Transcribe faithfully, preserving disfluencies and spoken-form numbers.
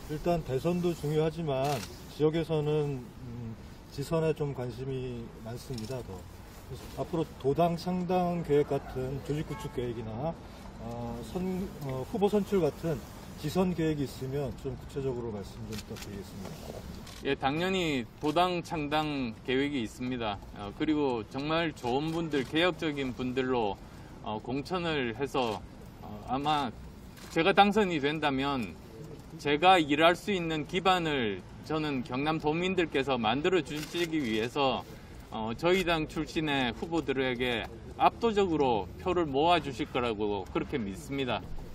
일단 대선도 중요하지만 지역에서는 음, 지선에 좀 관심이 많습니다. 더. 그래서 앞으로 도당 창당 계획 같은 조직 구축 계획이나 어, 선, 어, 후보 선출 같은 지선 계획이 있으면 좀 구체적으로 말씀 좀 부탁드리겠습니다. 예, 당연히 도당 창당 계획이 있습니다. 어, 그리고 정말 좋은 분들, 개혁적인 분들로 어, 공천을 해서 어, 아마 제가 당선이 된다면 제가 일할 수 있는 기반을 저는 경남 도민들께서 만들어 주시기 위해서 어, 저희 당 출신의 후보들에게 압도적으로 표를 모아 주실 거라고 그렇게 믿습니다.